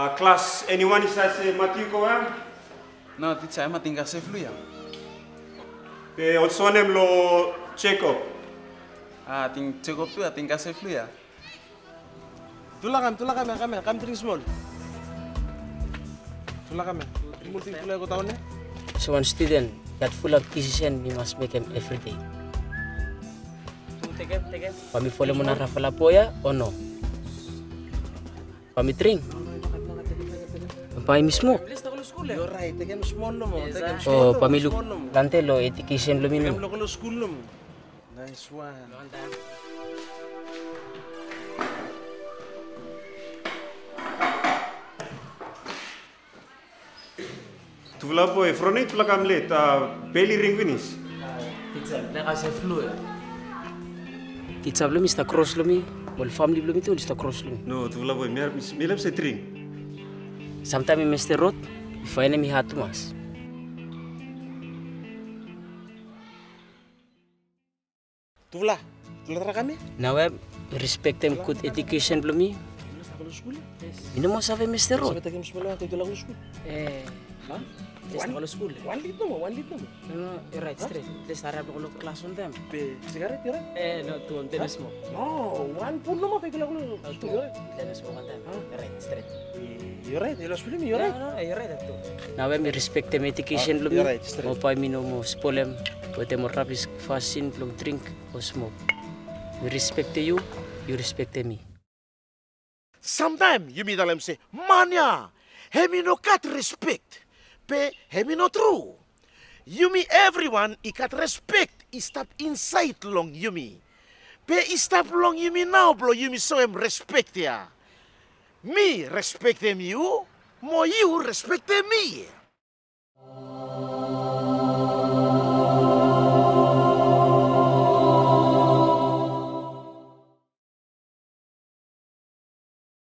Class, anyone is as Matthew Koa? No, teacher, I'm tinggal sefluya. Also name lo Jacob. Ting cukup tu, tinggal sefluya. Tulah kami drink small. Tulah kami. Multi tulah ko tahu ni. So one student that full of decision we must make him every day. Kami follow muna rafala poya o no? Kami drink. Kami smoke. You're right. Tegem small mo. Oh, pamilu lante lo education lo Tegem minum. lo school mo. Nice one. Tuvla boy, fronit tuvla kamlet, belly ring finish. Teacher lo Mr. Cross lo mi. Wal family lo mi tu Mr. Cross lo mi. No, tuvla boy, milem se drink. Sometimes Mr. Road, if I mi hatu mas. Tulah tera kami. Now I respect them good education lo mi. Kalau school. Minum mo sabi Mr. Road. Sabi tegem small ako tulah ko school. Ha? Just kalau school. 1 liter mo. No, you're right, straight. Let's start up kalau class on them. Cigarette, you're right. No, tu tenis mo. No, 1 pun mo kay tulah ko. Tu tenis mo kan them. You're right, straight. You're right. You're school me. You're right. No, you're right tu. Now I respect them education lo mi. You're right, straight. Mo pa minum mo spolem. Pwede mo rapis fasin lo drink o smoke. We respect you, you respect me. Sometimes you meet them say, Manya, hemi no cat respect. Pe hemi no true. You me everyone I cat respect I stop inside long you me. Pe I stop long you me now bro you me so em respect ya. Me respect them you, mo you respect me.